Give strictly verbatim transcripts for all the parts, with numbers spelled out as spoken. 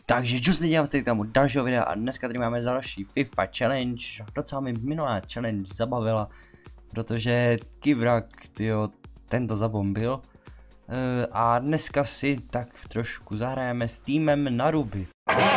Takže čus lidi, vás tady tam u dalšího videa a dneska tady máme další FIFA Challenge. Docela mi minulá challenge zabavila, protože Kivrak, tyjo, ten to zabombil. E, a dneska si tak trošku zahrajeme s týmem na ruby.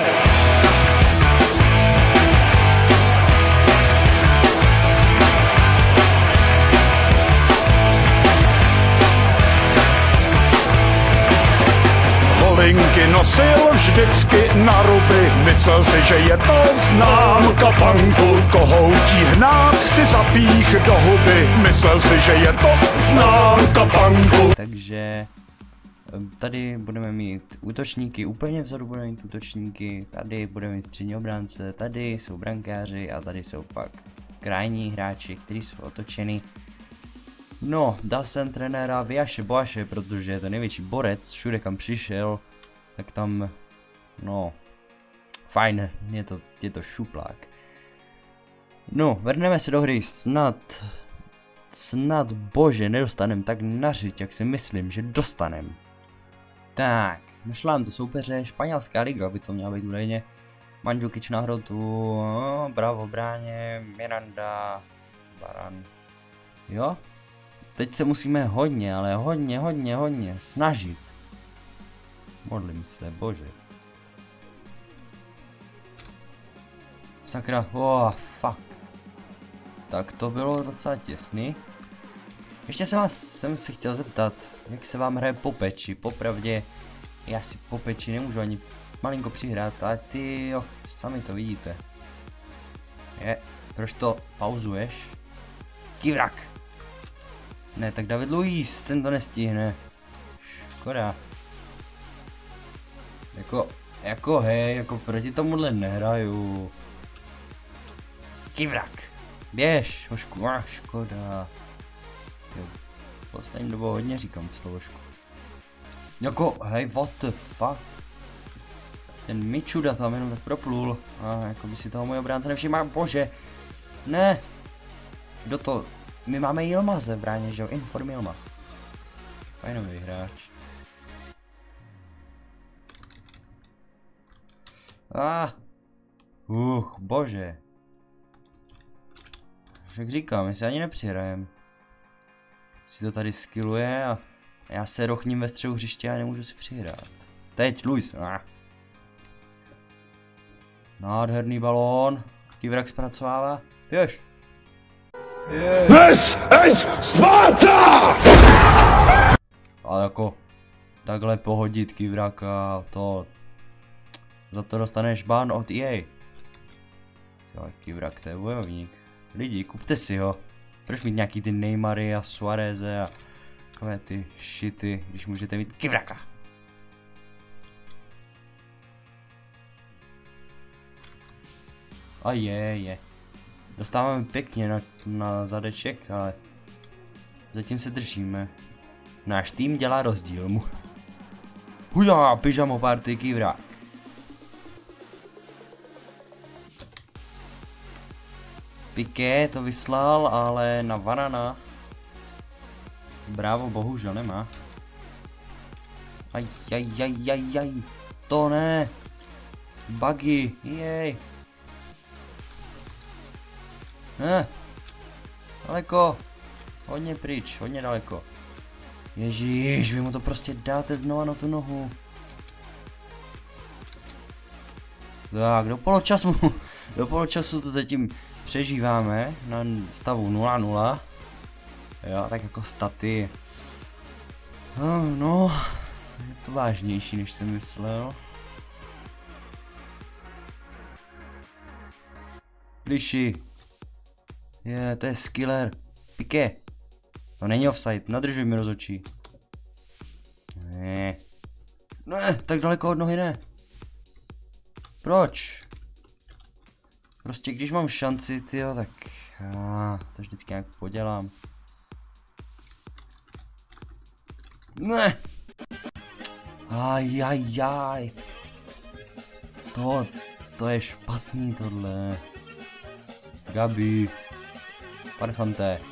Linky nosil vždycky na ruby, myslel si, že je to známka banku. Kohoutí hnát si zapích do huby, myslel si, že je to známka banku. Takže tady budeme mít útočníky, úplně vzadu budeme mít útočníky, tady budeme mít střední obránce, tady jsou brankáři a tady jsou pak krajní hráči, kteří jsou otočeni. No, dal jsem trenéra Vyjaše Boaše, protože je to největší borec, všude kam přišel, tak tam, no, fajn, je to, je to šuplák. No, vrhneme se do hry, snad, snad bože, nedostanem tak nařiď, jak si myslím, že dostanem. Tak, našlám to soupeře, španělská liga by to měla být údajně. Mandžukič na hrotu, no, bravo bráně, Miranda, Baran, jo? Teď se musíme hodně, ale hodně, hodně, hodně snažit. Modlím se, bože. Sakra, oh, fuck. Tak to bylo docela těsný. Ještě jsem vás jsem se chtěl zeptat, jak se vám hraje po peči. Popravdě, já si po peči nemůžu ani malinko přihrát, ale ty jo, sami to vidíte. Je, proč to pauzuješ? Kivrak! Ne, tak David Luiz, ten to nestihne. Škoda. Jako, jako hej, jako proti tomuhle nehraju. Kivrak. Běž, hošku, ah, škoda. Jo, poslední dobou hodně říkám slovošku. Jako, hej, what the fuck. Ten Mičuda tam jenom tak proplul. A ah, jako by si toho můj obránce nevšiml, bože. Ne. Kdo to? My máme Yilmaze v bráně, že jo? Inform Yilmaz. Fajnový hráč. Ah. Uch, bože. Jak říkám, my se ani nepřihrajem. Si to tady skilluje a já se rochním ve střehu hřiště a nemůžu si přihrát. Teď, Luis. Ah. Nádherný balón. Kivrak zpracovává. Běž. This is Sparta! Ale jako takhle pohodit Kivraka, to za to dostaneš ban od E A. Jo, Kivrak, to je bojovník. Lidi, kupte si ho. Proč mít nějaký ty Neymary a Suareze a takové ty shity, když můžete mít Kivraka. A je, je. Dostáváme pěkně na, na zadeček, ale zatím se držíme. Náš tým dělá rozdíl mu. Hujá, pyžamo party Kivrak. Piqué to vyslal, ale na Varana. Bravo, bohužel nemá. Aj, aj, aj, aj, aj. To ne. Buggy, jej. Ne, daleko, hodně pryč, hodně daleko. Ježíš, vy mu to prostě dáte znova na tu nohu. Tak, do poločasu, do poločasu to zatím přežíváme na stavu nula nula. Jo, tak jako staty. No, no, je to vážnější, než jsem myslel. Liši. Je, to je skiller. Piqué. To není offside, nadržuj mi rozhodčí. Ne. Ne, tak daleko od nohy ne. Proč? Prostě když mám šanci, tyjo, tak ah, to vždycky nějak podělám. Ne. Ajajaj. To, to je špatný tohle. Gabi. Parfante.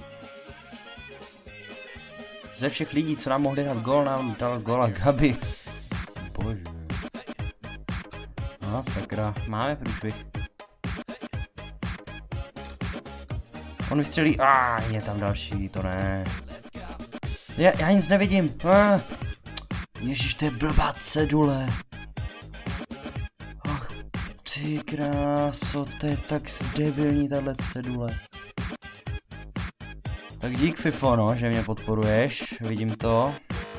Ze všech lidí, co nám mohli dát gol, nám dal gola Gabi. Bože. Aha, sakra, máme průšvih. On vystřelí, a ah, je tam další, to ne. Já, já nic nevidím. Ah. Ježíš, to je blbá cedule. Ach, ty kráso, to je tak debilní tahle cedule. Tak dík Fifo, no, že mě podporuješ, vidím to.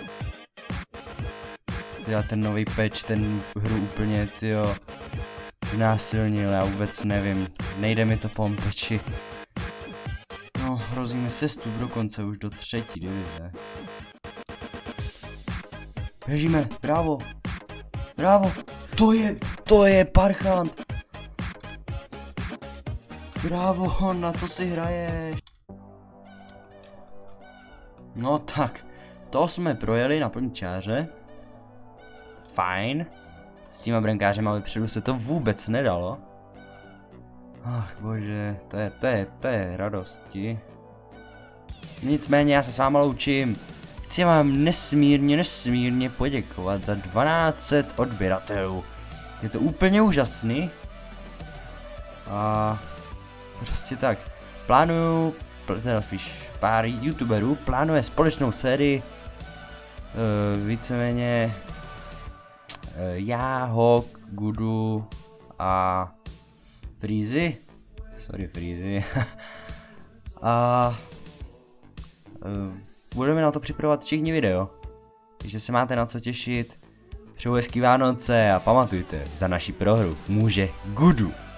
Já ten nový patch, ten hru úplně, tyjo, násilnil, já vůbec nevím, nejde mi to po patchi. No, hrozí mi sestup dokonce už do třetí divize. Běžíme, bravo, bravo, to je, to je parchant. Bravo, na co si hraješ? No tak, to jsme projeli na plný čáře. Fajn. S těma brankářema vepředu se to vůbec nedalo. Ach bože, to je, to je, to je radosti. Nicméně já se s váma loučím. Chci vám nesmírně, nesmírně poděkovat za dvanáct set odběratelů. Je to úplně úžasný. A prostě tak. Plánuju, teda spíš pár youtuberů plánuje společnou sérii. Uh, víceméně uh, já, Hawk, Gudu a Freezy. Sorry Freezy. A uh, budeme na to připravovat všichni video. Takže se máte na co těšit. Přeju hezký Vánoce a pamatujte, za naši prohru může Gudu.